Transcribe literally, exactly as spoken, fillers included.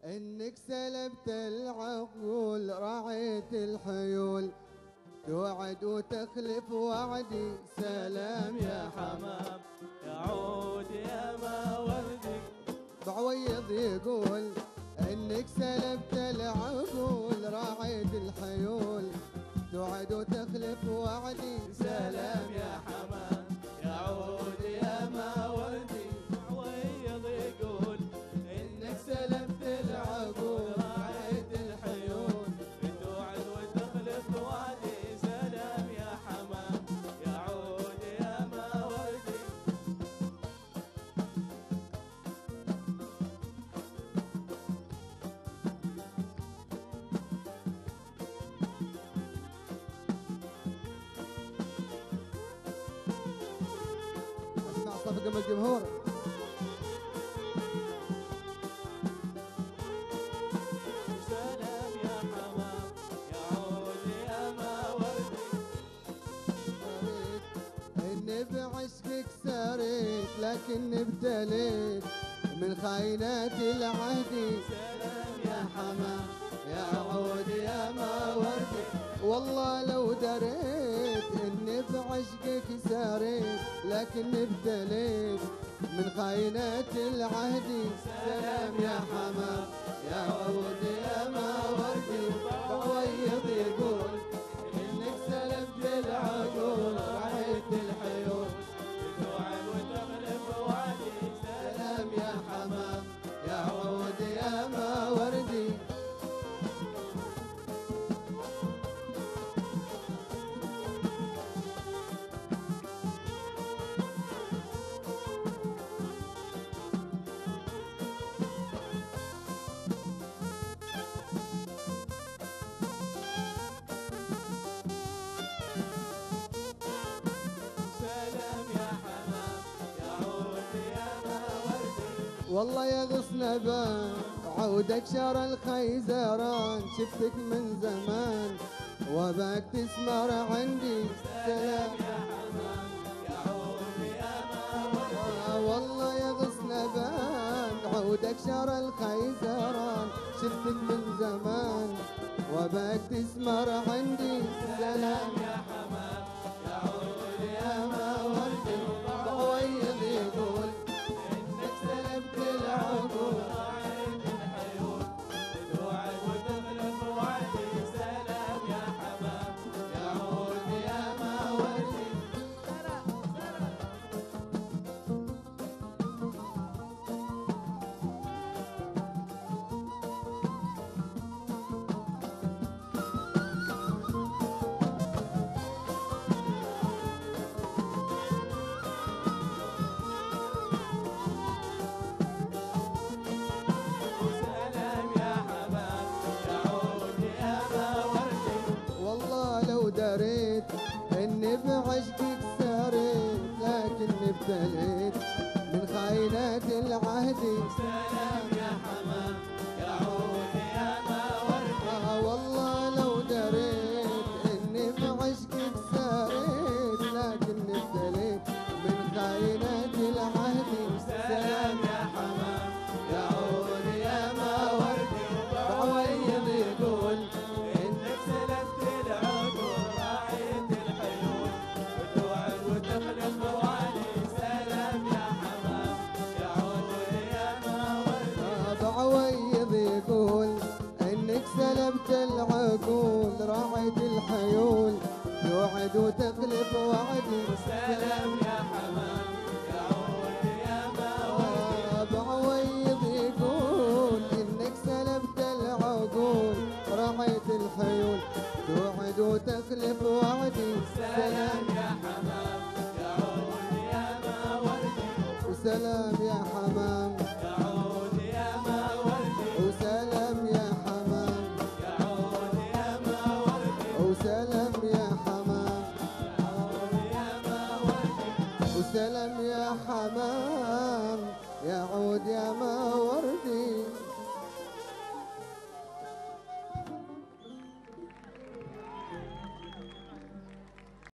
انك سلبت العقول راعيت الحيول، توعد وتخلف وعدي. سلام يا حمام يعود يا ما وردي. بعويض يقول انك سلبت العقول راعيت الحيول، توعد وتخلف وعدي. سلام يا حمام يعود يا ما وردي. بعويض يقول انك سلبت العقول راعيت الحيول، توعد وتخلف وعدي. سلام يا حمام يعود يا ما وردي. اسمع صفقة من الجمهور. سلام يا حمام يعود يا ما وردي. اني بعشقك سريت لكن ابتليت من خاينات العهد. سلام يا حمام يعود يا ما وردي. والله لو دريت اني بعشقك سريت لكن ابتليت من خاينات العهد. سلام يا حمام يعود يا ما وردي. بعويض يقول انك سلبت العقول راعيت الحيول، توعد وتخلف وعدي. سلام يا حمام يعود يا ما وردي. سلام يا حمام يعود يا ما وردي. والله يا غصن بان عودك شر الخيزران، شفتك من زمان وباك تسمر عندي. سلام يا حمام يعود يا ما وردي. آه والله يا غصن بان عودك شر الخيزران، شفتك من زمان وباك تسمر عندي. سلام يا حمام يعود يا ما وردي. بعويض يقول انك سلبت العقول راعيت الحيول، توعد وتخلف وعدي. سلام يا حمام يعود يا ما وردي. سلام يا حمام يعود يا ما وردي. والله لو دريت اني بعشقك سريت لكن ابتليت من خاينات العهد. سلام يا حمام يعود يا ما وردي. آه والله لو دريت اني بعشقك سريت لكن ابتليت من خاينات العهد. سلام يا حمام يعود يا ما وردي. بعويض يقول انك سلبت العقول راعيت الحيول، وتوعد وتخلف وعدي. سلام يا حمام يعود يا ما وردي. آه بعويض يقول انك سلبت العقول راعيت الحيول، توعد وتخلف وعدي. سلام يا حمام يعود يا ما وردي. آه بعويض يقول انك سلبت العقول راعيت الحيول، توعد وتخلف وعدي. سلام يا حمام يعود يا ما وردي. وسلام يا حمام يعود يا ما وردي. وسلام يا حمام يعود يا ما وردي. وسلام يا حمام يعود يا ما وردي. وسلام يا حمام يعود يا ما ورد.